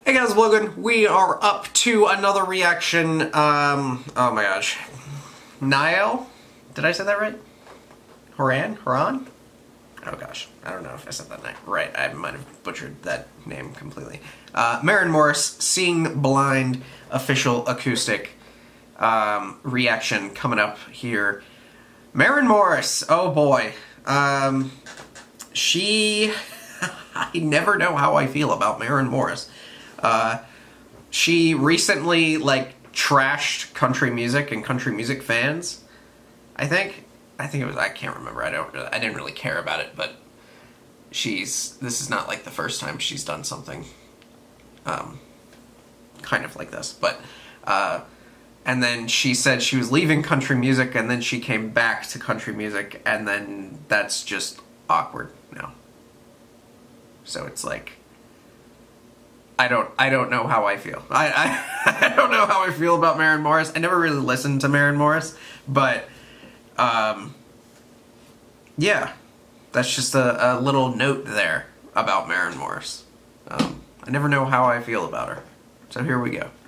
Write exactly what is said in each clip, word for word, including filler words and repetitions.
Hey guys, Logan. We are up to another reaction. Um, oh my gosh. Niall? Did I say that right? Horan? Horan? Oh gosh. I don't know if I said that name right. I might have butchered that name completely. Uh, Maren Morris, Seeing Blind, official acoustic um, reaction coming up here. Maren Morris, oh boy. Um, she... I never know how I feel about Maren Morris. Uh, she recently, like, trashed country music and country music fans, I think. I think it was, I can't remember, I don't, I didn't really care about it, but she's, this is not, like, the first time she's done something, um, kind of like this, but, uh, and then she said she was leaving country music, and then she came back to country music, and then that's just awkward now. So it's like, I don't, I don't know how I feel. I, I, I don't know how I feel about Maren Morris. I never really listened to Maren Morris, but, um, yeah, that's just a, a little note there about Maren Morris. Um, I never know how I feel about her. So here we go.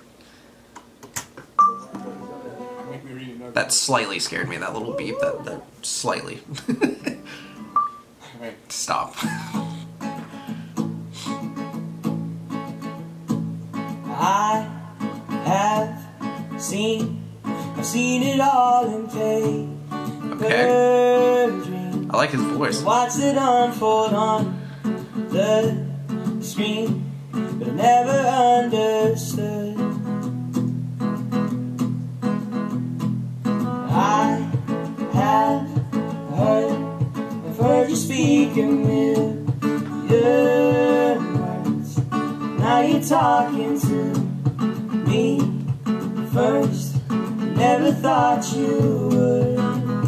That slightly scared me, that little beep, that, that slightly. Stop. I have seen, I've seen it all in paper. Okay. I like his voice. Watched it unfold on the screen, but I never understood. I have heard, I've heard you speak a million words. Now you're talking to me first. Never thought you would.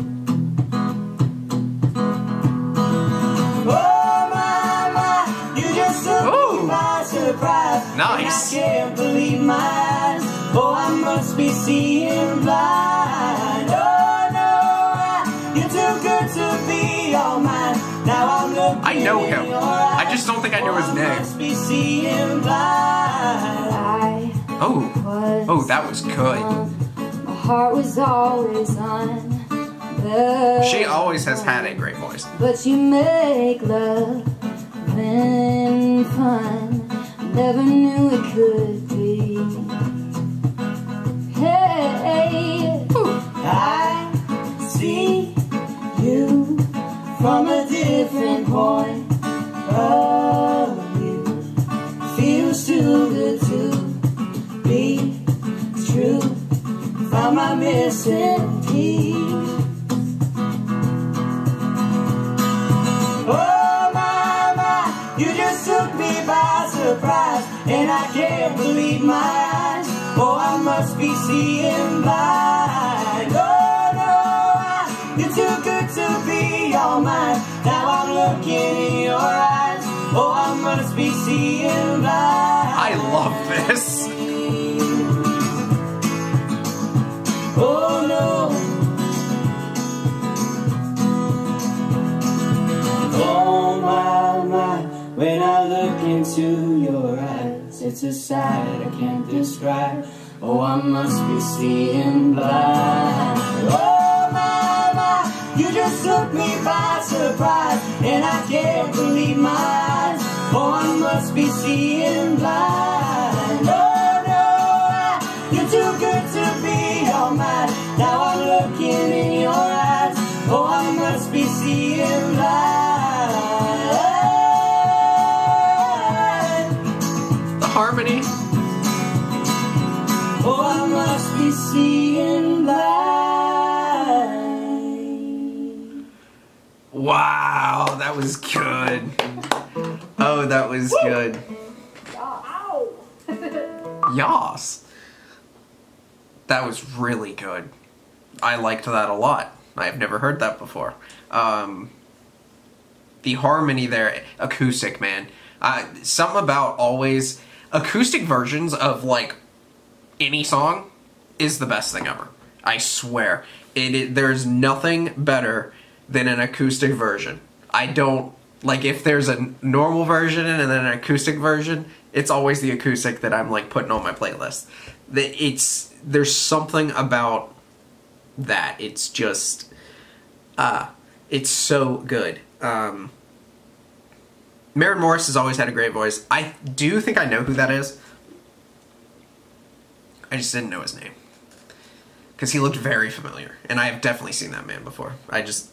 Oh my, my, you just took Ooh. me by surprise. Nice. And I can't believe my eyes. Oh, I must be seeing blind. Oh no, I, you're too good to be all mine. Now I'm looking I know him. in your eyes. I just don't think I knew his Oh, I name. must be seeing blind. Oh, oh, that was good. My heart was always on the She always has had a great voice. But you make love and fun. Never knew it could be. Hey, I see you from a different point of view. Feels too good to be true. Found my missing piece. Oh my, my, you just took me by surprise, and I can't believe my eyes. Oh, I must be seeing blind. Oh no, I, you're too good to be all mine. Now I'm looking in your eyes. Oh, I must be seeing blind. I love this. Oh no. Oh my, my, when I look into your eyes, it's a sight I can't describe. Oh, I must be seeing blind. Oh my, my, you just took me by surprise, and I can't believe my eyes. Oh, I must be seeing blind. Oh no, I, you're too good to be all mine. Now I'm looking in your eyes. Oh, I must be seeing blind. The harmony. Oh, I must be seeing blind. Wow, that was good. Oh, that was good. Yas. That was really good. I liked that a lot. I've never heard that before. Um, the harmony there, acoustic, man. Uh, something about always, acoustic versions of, like, any song is the best thing ever. I swear. It, it there's nothing better than an acoustic version. I don't, like, if there's a normal version and then an acoustic version, it's always the acoustic that I'm like putting on my playlist. That it's there's something about that. It's just uh it's so good. Um, Maren Morris has always had a great voice. I do think I know who that is. I just didn't know his name. Because he looked very familiar. And I have definitely seen that man before. I just...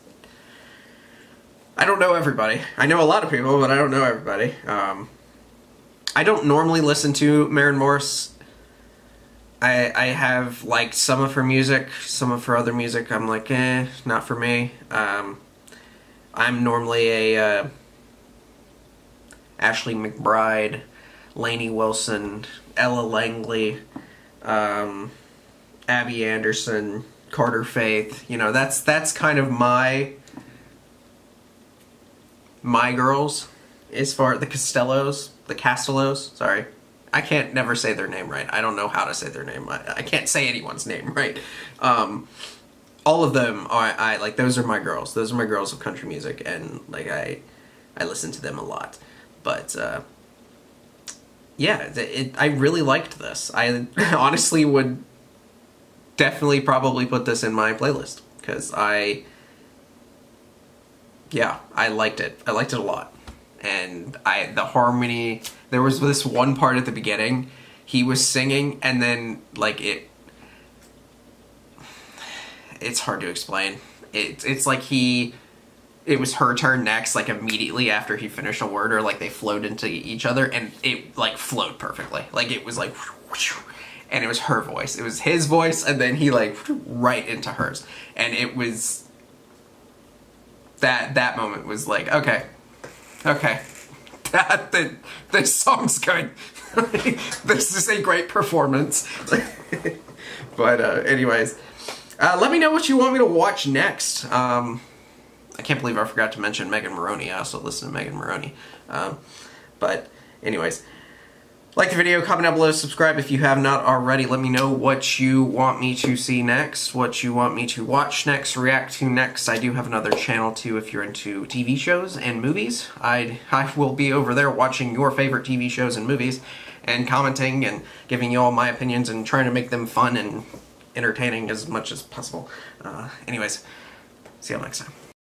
I don't know everybody. I know a lot of people, but I don't know everybody. Um, I don't normally listen to Maren Morris. I, I have liked some of her music. Some of her other music I'm like, eh, not for me. Um, I'm normally a... Uh, Ashley McBryde, Lainey Wilson, Ella Langley, um, Abby Anderson, Carter Faith. You know, that's that's kind of my my girls as far the Costellos, the Castellos. Sorry, I can't never say their name right. I don't know how to say their name. I, I can't say anyone's name right. Um, all of them are I like. Those are my girls. Those are my girls of country music, and like I I listen to them a lot. But, uh, yeah, it, it, I really liked this. I honestly would definitely probably put this in my playlist. Because I, yeah, I liked it. I liked it a lot. And I, the harmony, there was this one part at the beginning, he was singing, and then, like, it, it's hard to explain. It, it's like he... It was her turn next, like, immediately after he finished a word, or, like, they flowed into each other, and it, like, flowed perfectly. Like, it was, like, and it was her voice. It was his voice, and then he, like, right into hers. And it was... That, that moment was, like, okay. Okay. That, the, this song's good. This is a great performance. But, uh, anyways. Uh, let me know what you want me to watch next. Um... I can't believe I forgot to mention Megan Moroney. I also listen to Megan Moroney. Um, but anyways, like the video, comment down below, subscribe if you have not already. Let me know what you want me to see next, what you want me to watch next, react to next. I do have another channel too if you're into T V shows and movies. I I will be over there watching your favorite T V shows and movies and commenting and giving you all my opinions and trying to make them fun and entertaining as much as possible. Uh, anyways, see you next time.